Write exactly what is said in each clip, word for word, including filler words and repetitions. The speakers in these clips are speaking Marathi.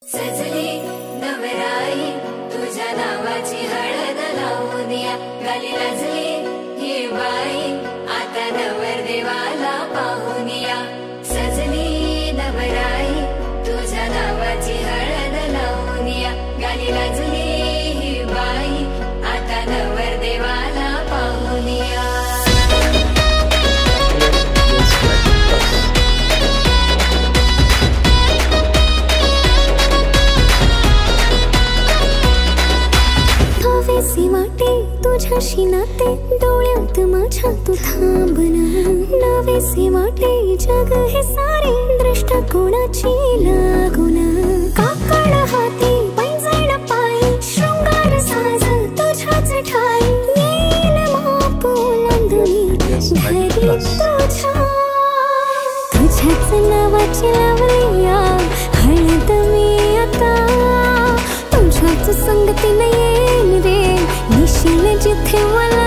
सजली नवराई तुझ्या नावाची हळद लावूनिया, गाली लाजली ही बाई आता नवरदेवाला पाहुनिया। सजली नवराई तुझ्या नावाची हळद लावूनिया, गाली लाजली ही बाई आता नवरदेवाला पाहुनिया। नवेसे वाटे तुझ्याशी नाते, डोळ्यात माझ्या तू थांबना। नवेसे वाटे जग हे सारे, दृष्टिकोनाची लागुना। काकड हाती पैंजण पायी, शृंगार साज तुझ्याच ठाई। येईल माप ओलांडून घरी तुझ्या, तुझ्याच नावाची लावूया हळद मी आता। तुझ्याच संगतीने येईन रे निशील जिथे मला।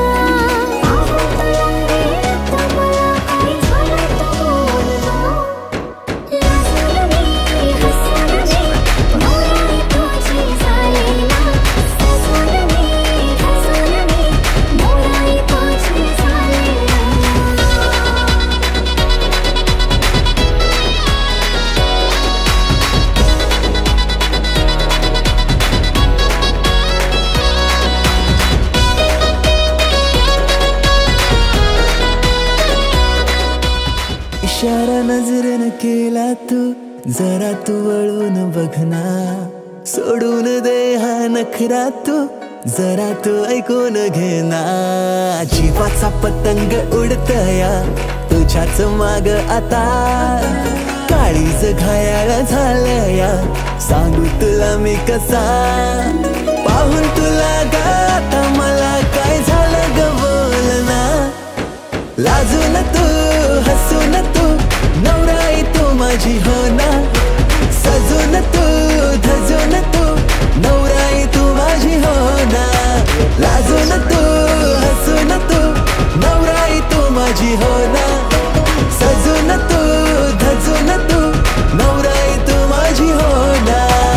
इशारा नजरेनं केला तू, जरा तू वळून बघना। सोडून दे हा नखरा तू, जरा तू ऐकून घेना। जीवाचा पतंग उडतया तुझ्याच माग आता, काळीज घायाळ झालया सांगू तुला मी कसा। पाहून तुला ग आता मला काय झालं ग बोलना। लाजून तू हसून तू नवराई तू माझी हो ना। सजून तू धजून तू नवराई तू माझी हो ना। लाजून तू हसून तू नवराई तू माझी हो ना। सजून तू धजून तू नवराई तू माझी हो ना।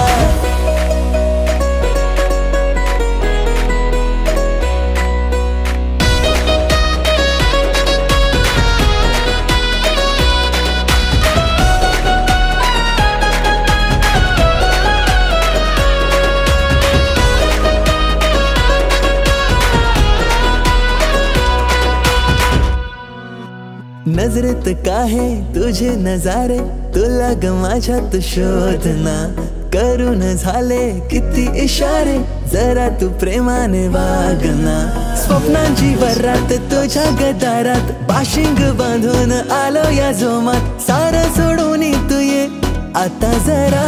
नजरेत काहे तुझे नजारे, तुला ग माझ्यात शोधना। करून झाले किती इशारे, जरा तू प्रेमाने वागना। स्वप्नांची वरात तुझ्या गदारात, बाशिंग बांधून आलो या जोमात। सार सोडून तू ये आता जरा,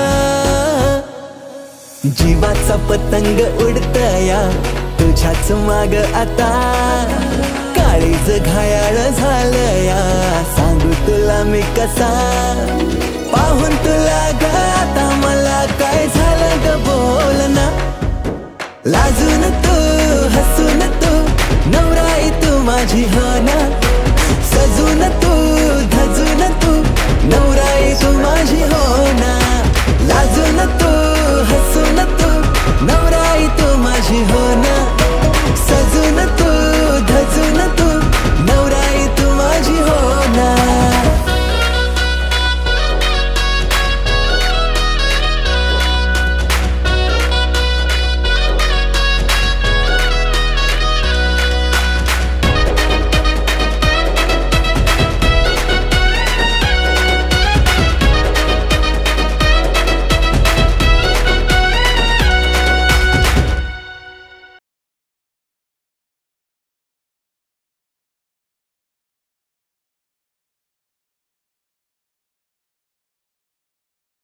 जीवाचा पतंग उडतया तुझ्याच माग आता। काळीज घायाळ झालया सांगू तुला मी कसा। पाहून तुला ग आता मला काय झालं ग बोलना। लाजून तू हसून तू नवराई तू माझी हो ना।